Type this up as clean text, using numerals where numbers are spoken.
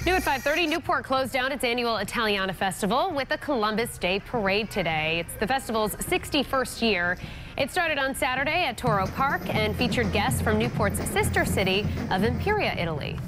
New at 5:30, Newport closed down its annual Italiana festival with a Columbus Day parade today. It's the festival's 61st year. It started on Saturday at Toro Park and featured guests from Newport's sister city of Imperia, Italy.